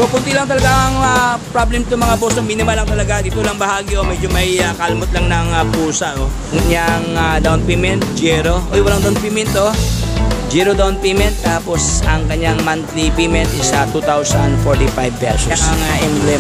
So kunti lang talaga ang problem to mga boss, minimal lang talaga. Dito lang bahagi medyo may kalmot lang ng pusa Yung down payment, zero. Walang down payment Zero down payment, tapos ang kanyang monthly payment is 2,045 pesos. Ang emblem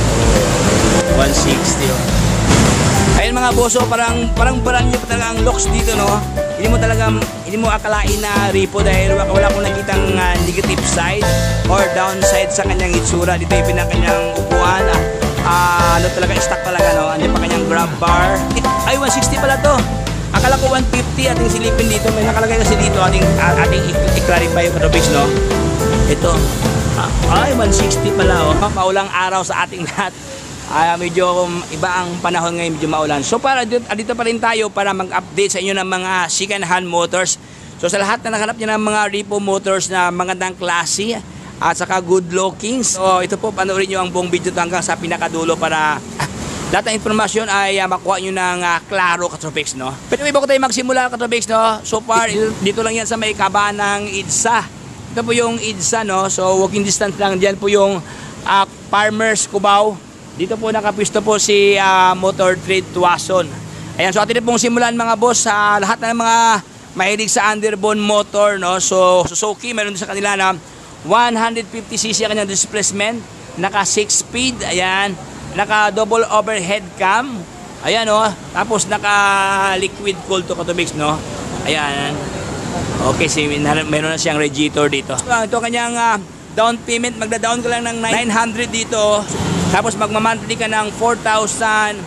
160 Ayun mga boss, parang brand new pa talaga ang locks dito Hindi mo akalain na repo dahil wala akong nakitang negative side or downside sa kanyang itsura. Dito yung kanyang upuan. Talaga stock talaga Andiyan pa kanyang grab bar. Ay 160 pala to. Akala ko 150 ating silipin dito. May nakalagay kasi dito ating i-clarify yung katubig Ito. Ay 160 pala Maulang araw sa ating lahat. Medyo iba ang panahon ngayon, medyo maulan. So dito pa rin tayo para mag-update sa inyo ng mga second hand motors. So sa lahat na nakahanap nyo ng mga repo motors na magandang klase at saka good looking. So ito po, panoorin nyo ang buong video hanggang sa pinakadulo para lahat ng informasyon ay makuha nyo ng klaro katropics Pero bago tayo magsimula katropics so far dito lang yan sa may kaban ng EDSA. Ito po yung EDSA So walking distance lang, diyan po yung Farmers Cubao. Dito po nakapisto po si Motor Trade Tuason. Ayan, so atin pong simulan mga boss sa lahat ng mga mahilig sa underbone motor So Suzuki, meron din sa kanila na 150cc ang kanyang displacement, naka 6 speed, ayan, naka double overhead cam, ayan tapos naka liquid cooled to katubigs ayan. Okay, meron na siyang radiator dito. Ito kanyang down payment, magda-down ka lang ng 900 dito. Tapos magmamonthly ka ng 4,420.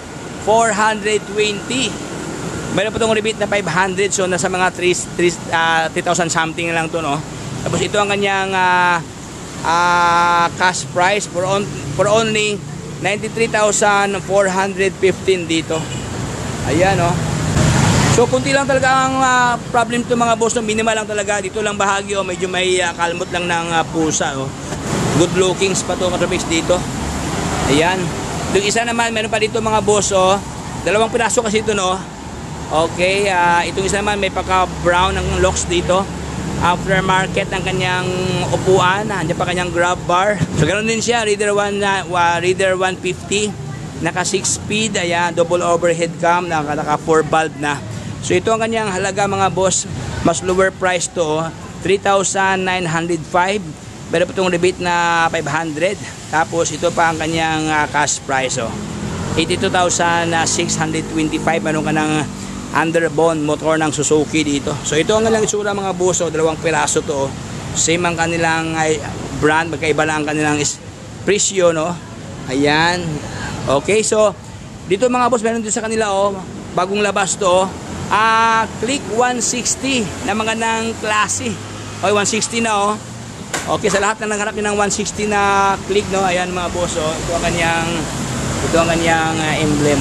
Meron po itong rebate na 500. So nasa mga 3,000 something lang to Tapos ito ang kanyang cash price for only 93,415 dito. Ayan So kunti lang talaga ang problem to mga boss minimal lang talaga. Dito lang bahagi medyo may kalmot lang ng pusa Good lookings pa to katropics dito. Ayan. Yung isa naman, meron pa dito mga boss dalawang piraso kasi ito Okay, itong isa naman may pagka-brown ng locks dito. Aftermarket ang kanyang upuan, andiyan pa kanyang grab bar. So ganoon din siya, Reader 150, naka 6 speed, ayan, double overhead cam, naka 4 valve na. So ito ang kanyang halaga mga boss, mas lower price to 3,905. Meron po itong rebate na 500. Tapos ito pa ang kanyang cash price 82,625. Meron ka ng underbone motor ng Suzuki dito. So ito ang kanilang itsura mga boss dalawang piraso to Same ang kanilang brand, magkaiba lang ang kanilang presyo Ayan. Okay, so dito mga boss meron din sa kanila bagong labas to Click 160 na magandang klase. 160 na Okay, sa lahat na naghanap niyo ng 160 na click ayan mga boss ito ang kanyang emblem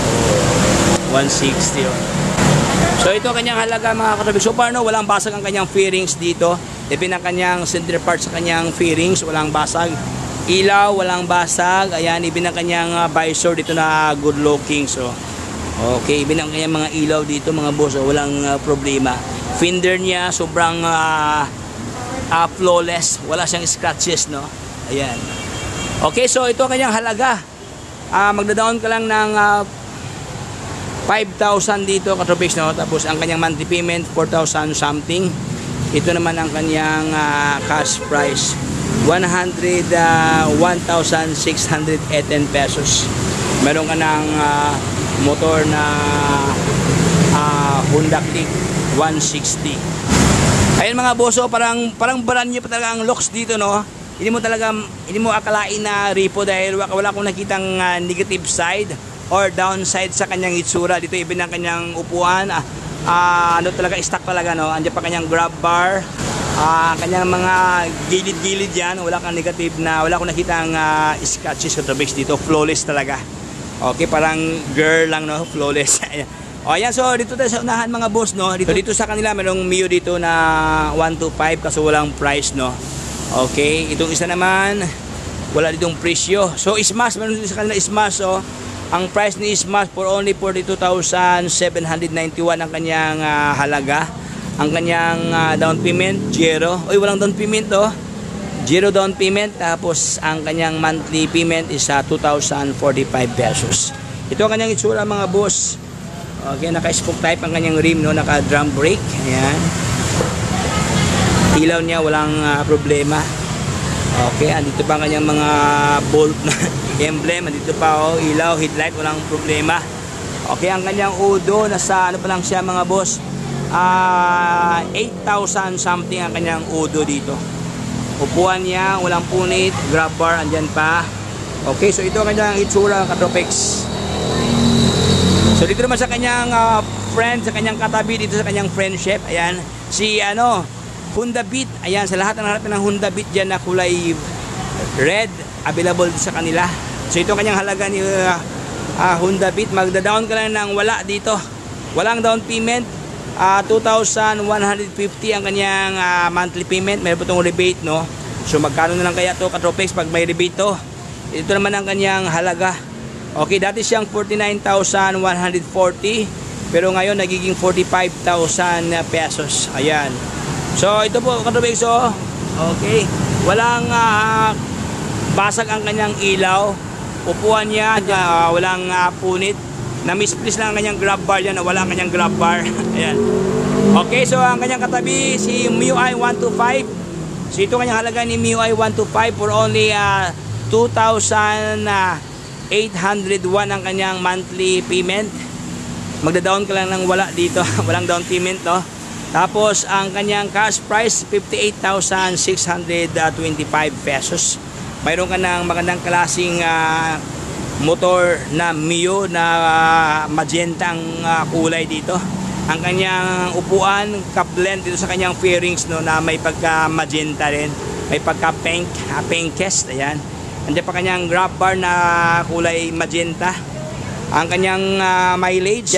160 So ito ang kanyang halaga mga katropics. So far walang basag ang kanyang fairings dito. Even ang kanyang center part sa kanyang fairings walang basag. Ilaw walang basag. Ayan, even ang kanyang visor dito na good looking. So okay, even ang kanyang mga ilaw dito mga boss walang problema. Fender niya sobrang flawless, wala siyang scratches Ayan. Okay, so ito ang kanyang halaga. Magda-down ka lang ng 5,000 dito katropics Tapos ang kanyang monthly payment 4,000 something. Ito naman ang kanyang cash price 101,618 pesos. Meron ka ng motor na Honda Click 160. Ayun mga boss, parang brand new pa talaga ang locks dito Hindi mo akalain na repo dahil wala akong nakitang negative side or downside sa kanyang itsura. Dito even ang kanyang upuan, talaga stock talaga Andiyan pa kanyang grab bar, kanyang mga gilid-gilid yan, wala kang negative wala akong nakitang scratches katropics dito. Flawless talaga. Okay, parang girl lang flawless. Ayan, so dito tayo sa unahan mga boss Dito sa kanila merong Mio dito na 125 kaso walang price Okay, itong isa naman wala ditong presyo. So Smash, meron dito sa kanila Smash Ang price ni Smash for only 42,791 ang kanyang halaga. Ang kanyang down payment zero. Walang down payment Zero down payment, tapos ang kanyang monthly payment is 2,045 pesos. Ito ang kanyang itsura mga boss. Okay, naka-spoke type ang kanyang rim, no? Naka-drum brake. Ayan. Ilaw niya, walang problema. Okay, andito pa ang kanyang mga bolt na emblem. Andito pa, ilaw, headlight, walang problema. Okay, ang kanyang udo, nasa ano pa lang siya mga boss. 8,000 something ang kanyang udo dito. Upuan niya, walang punit, grab bar, andyan pa. Okay, so ito ang kanyang itsura, Katropex. So dito naman sa kanyang friend, sa kanyang katabi, dito sa kanyang friendship, ayan, si Honda Beat, ayan, sa lahat ng hanap ng Honda Beat dyan na kulay red, available sa kanila. So ito ang kanyang halaga ni Honda Beat, magda-down ka lang ng wala dito. Walang down payment. 2,150 ang kanyang monthly payment. Meron po itong rebate, no? So magkano na lang kaya to Katropex pag may rebate to? Ito naman ang kanyang halaga. Okay, dati siyang 49,140, pero ngayon nagiging 45,000 pesos. Ayan. So ito po Katropex, okay, walang basag ang kanyang ilaw. Upuan niya, walang punit. Na-misplace lang ang kanyang grab bar yan, wala ang kanyang grab bar. Ayan. Okay, so ang kanyang katabi si MIUI 125. So ito kanyang halaga ni MIUI 125 for only 2,801 ang kanyang monthly payment. Magda-down ka lang ng wala dito. Walang down payment, no? Tapos ang kanyang cash price 58,625 pesos. Mayroon ka ng magandang klaseng motor na Mio na magenta ang kulay dito. Ang kanyang upuan ka-blend dito sa kanyang fairings, no, na may pagka magenta rin, may pagka pinkest. Ayan. Andiyan pa kanyang grab bar na kulay magenta. Ang kanyang mileage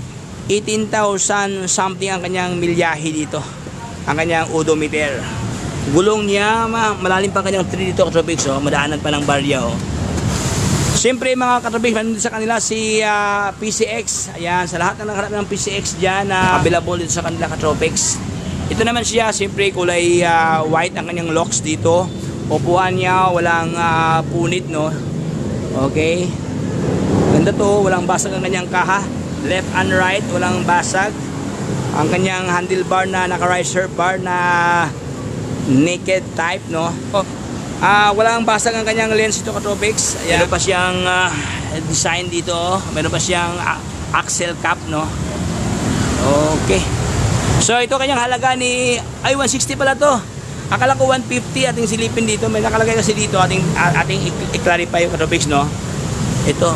18,000 something ang kanyang milyahe dito. Ang kanyang odometer. Gulong niya malalim pa kanyang 3 dito Katropex, madaanan pa ng barya. Siyempre mga Katropex, nandito sa kanila si PCX. Ayan, sa lahat ng nagharap ng PCX dyan, available dito sa kanila Katropex. Ito naman siya, siyempre kulay white ang kanyang locks dito. Upuan niya, walang punit, no? Okay. Ganda to, walang basag ang kanyang kaha. Left and right, walang basag. Ang kanyang handlebar na naka-riser bar na naked type, no? Walang basag ang kanyang lens ito Katropex. Meron pa siyang design dito. Meron pa siyang axle cap, no? Okay. So ito kanyang halaga ni 160 pala to. Akala ko 150 ating silipin dito. May nakalagay kasi dito ating i-clarify yung Katropex, no? Ito.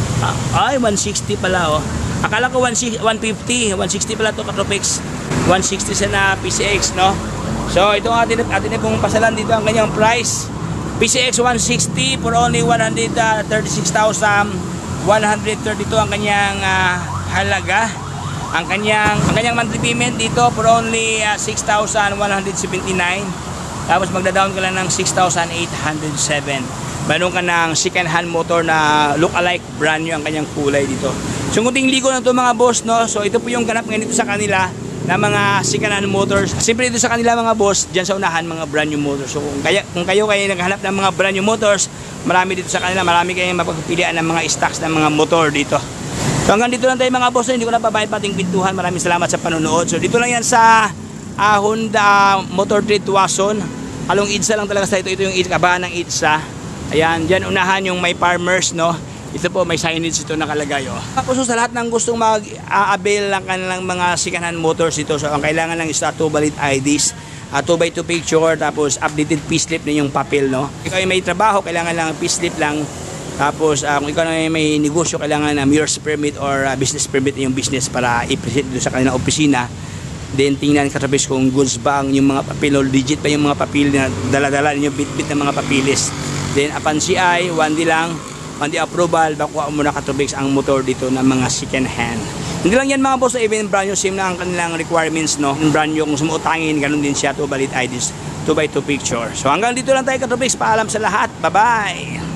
160 pala, oh. Akala ko 150, 160 pala to Katropex. 160 sa na PCX, no? So ito ang atin pong pasalan dito ang kanyang price. PCX 160 for only 136,132 ang kanyang halaga. Ang kanyang monthly payment dito for only 6,179. Tapos magda-down ka lang ng 6,807. Meron ka ng second hand motor na look-alike brand new ang kanyang kulay dito. So kunting ligo na to mga boss, no? So ito po yung ganap ngayon dito sa kanila na mga second hand motors. Siyempre dito sa kanila mga boss, dyan sa unahan mga brand new motors. So kung kayo naghahanap ng mga brand new motors, marami dito sa kanila, marami kayong mapagpipilian ng mga stocks ng mga motor dito. So hanggang dito lang tayo mga boss, hindi ko na pabayad pating pintuhan. Maraming salamat sa panonood. So dito lang yan sa Honda Motor Trade Tuwason. Along EDSA lang talaga sa ito. Ito yung kabahan ng EDSA. Ayan, dyan unahan yung may farmers, no? Ito po, may signage ito nakalagay, oh. Tapos sa lahat ng gustong mag-avail ng kanilang mga second hand motors ito, so ang kailangan lang is 2 valid IDs, 2x2 picture, tapos updated P-slip na yung papel, no? Ikaw ay may trabaho, kailangan lang P-slip lang. Tapos kung ikaw na may negosyo, kailangan na mayor's permit or business permit na yung business para i-present dito sa kanilang opisina. Then tingnan Katropex kung goods ba yung mga papel o legit pa yung mga papel na dala-dala yung bit-bit ng mga papilis. Then upon CI, 1D lang, on the approval, bakuha mo na Katropex ang motor dito ng mga second hand. Hindi lang yan mga boss, even brand new, same na ang kanilang requirements, no? Yung brand new, kung sumuutangin, ganun din siya, 2 valid IDs, 2x2 picture. So hanggang dito lang tayo Katropex, paalam sa lahat, bye bye!